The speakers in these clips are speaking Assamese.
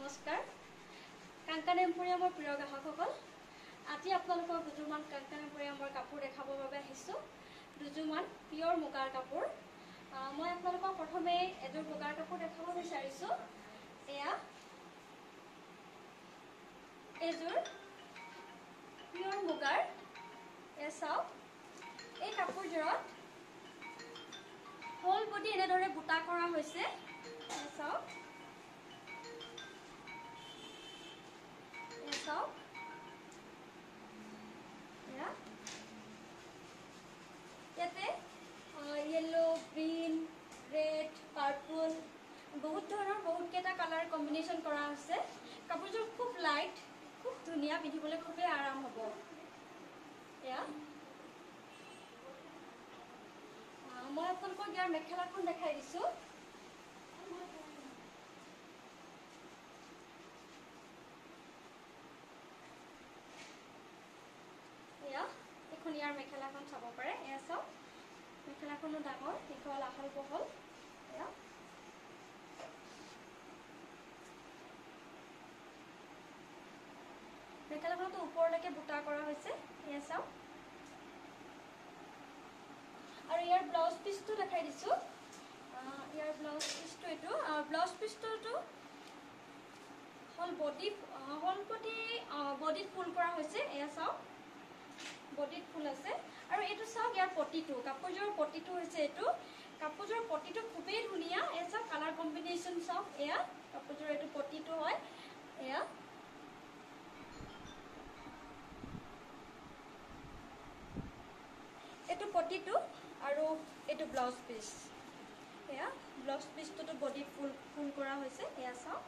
নমস্কাৰ কাংকান এম্পৰিয়ামৰ প্ৰিয় গ্ৰাহকসকল আজি আপোনালোকক দুজোৰমান কাংকান এম্পৰিয়ামৰ কাপোৰ দেখাবৰ বাবে আহিছোঁ দুজোৰমান পিয়ৰ মুগাৰ কাপোৰ মই আপোনালোকক প্ৰথমে এযোৰ মুগাৰ কাপোৰ দেখাব বিচাৰিছোঁ এয়া এযোৰ পিয়ৰ মুগাৰ এয়া চাওক এই কাপোৰযোৰত হোল বডি এনেদৰে বুটা কৰা হৈছে চাওক येलो ग्रीन रेड पार्पल बहुत धৰণৰ বহুত কেটা কালাৰ কম্বিনেশন কৰা আছে কাপোৰযোৰ খুব লাইট খুব ধুনিয়া পিন্ধিবলৈ খুব আৰাম হ'ব এয়া মই আপোনালোকক ইয়াৰ মেখেলাখন দেখাই দিছো এয়া এখন ইয়াৰ মেখেলাখন চাব পাৰে এয়া চাওক মেখেলাখনো ডাঙৰ দীঘল আহল বহল এয়া মেখেলাখনটো ওপৰলৈকে বুটা কৰা হৈছে এয়া চাওক আৰু ইয়াৰ ব্লাউজ পিচটো দেখাই দিছো ইয়াৰ ব্লাউজ পিচটো এটো ব্লাউজ পিচটো হল বডি বডিত ফুল কৰা হৈছে এয়া চাওক বডিত ফুল আছে আৰু এটো চাওক ইয়াৰ পটিটো কাপোৰজোৰ পটিটো হৈছে এটো কাপোৰজোৰ পটিটো খুবেই ধুনিয়া এসব কালাৰ কম্বিনেশন চাওক এয়া কাপোৰজোৰ এটো পটিটো হয় এয়া এটো পটিটো আৰু এটো ব্লাউজ পিচ এয়া ব্লাউজ পিচটো বডি ফুল কৰা হৈছে এয়া চাওক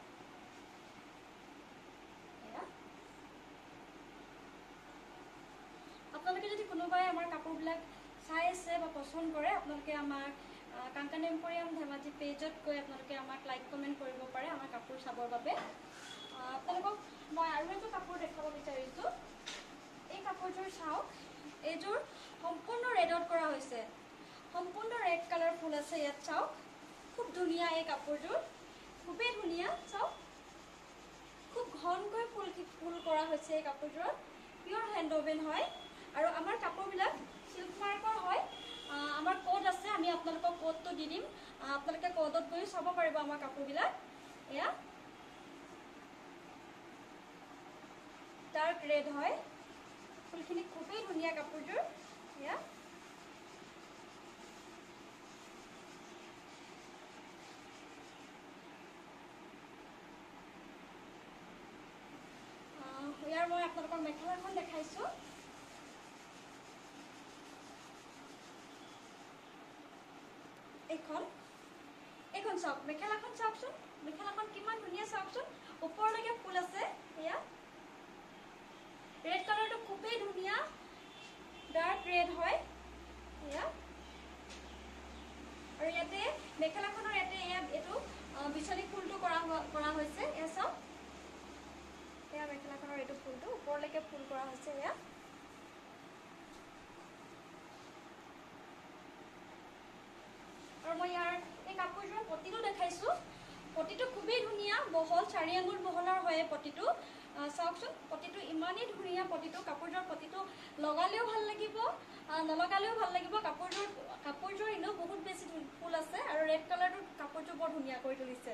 আপোনালোকে যদি কোনোবাই আমাৰ কাপোৰবিলাক চাই আছে বা পছন্দ কৰে আপোনালোকে আমাৰ কাংকান এম্পৰিয়াম ধেমাজি পেজত গৈ আপোনালোকে আমাক লাইক কমেন্ট কৰিব পাৰে আমাৰ কাপোৰ চাবৰ বাবে আপোনালোকক মই আৰু এটা কাপোৰ দেখাব বিচাৰিছো এই কাপোৰযোৰ চাওক এইযোৰ সম্পূৰ্ণ ৰেডত কৰা হৈছে সম্পূৰ্ণ ৰেড কালাৰ ফুল আছে ইয়াত চাওক খুব ধুনিয়া এই কাপোৰযোৰ খুবেই ধুনিয়া চাওক খুব ঘনকৈ ফুল কৰা হৈছে এই কাপোৰযোৰত পিয়ৰ হ্যান্ড ওভেন হয় আৰু আমাৰ কাপোৰবিলাক সিল্ক মাৰ্কৰ হয় আমাৰ কোড আছে আমি আপোনালোকক কোডটো দি দিম আপোনালোকে কোডত গৈ চাব পাৰিব আমাৰ কাপোৰবিলাক এয়া ডাৰ্ক ৰেড হয় ফুলখিনি খুবেই ধুনিয়া কাপোৰযোৰ এয়া ইয়াৰ মই আপোনালোকৰ মেখেলাখন দেখাইছো এখন চাওক মেখেলাখন চাওকচোন মেখেলাখন কিমান ধুনিয়া চাওকচোন ওপৰলৈকে ফুল আছে এয়া ৰেড কালাৰটো খুবেই ধুনিয়া ডাৰ্ক ৰেড হয় এয়া আৰু ইয়াতে মেখেলাখনৰ ইয়াতে এটো বিচনী ফুলটো কৰা হৈছে এয়া চাওক এয়া মেখেলাখনৰ এটো ফুলটো ওপৰলৈকে ফুল কৰা হৈছে এয়া আৰু মই ইয়াৰ এই কাপোৰযোৰ পটিটো দেখাইছো পটিটো খুবেই ধুনিয়া বহল 4 আঙুল বহলৰ হয় পটিটো চাওকচোন পটিটো ইমানেই ধুনিয়া পটিটো কাপোৰযোৰ পটিটো লগালেও ভাল লাগিব নলগালেও ভাল লাগিব কাপোৰযোৰ ইনো বহুত বেছি ফুল আছে আৰু ৰেড কালাৰটো কাপোৰযোৰ বৰ ধুনিয়া কৰি তুলিছে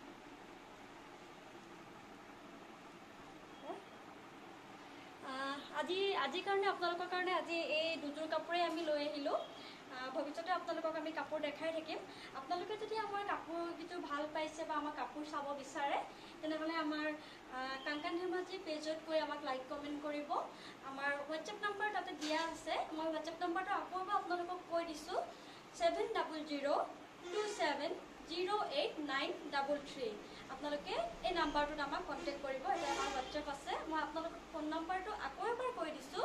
আজি কাৰণে আপোনালোকৰ কাৰণে আজি এই দুযোৰ কাপোৰে আমি লৈ আহিলো ভৱিষ্যতে আপোনালোকক আমি কাপোৰ দেখাই থাকিম আপোনালোকে যদি আমাৰ কাপোৰ কিটো ভাল পাইছে বা আমাৰ কাপোৰ চাব বিচাৰে তেনেহলে আমাৰ কাংকান ধেমাজি পেজত গৈ আমাক লাইক কমেন্ট কৰিব আমাৰ WhatsApp নম্বৰ তাতে দিয়া আছে মই WhatsApp নম্বৰটো আকৌ আপোনালোকক কৈ দিছো 7002708933 আপোনালোকে এই নম্বৰটোত আমাক কন্টাক্ট কৰিব এটা আমাৰ WhatsApp আছে মই আপোনালোকক ফোন নম্বৰটো আকৌ এবাৰ কৈ দিছো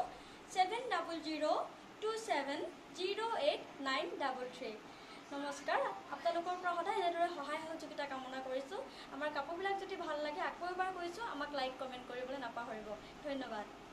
7002708933 নমস্কাৰ আপোনালোকৰ পৰা সদায় এনেদৰে সহায় সহযোগিতা কামনা কৰিছো আমাৰ কাপোৰবিলাক যদি ভাল লাগে আকৌ এবাৰ কৈছো আমাক লাইক কমেন্ট কৰিবলৈ নাপাহৰিব ধন্যবাদ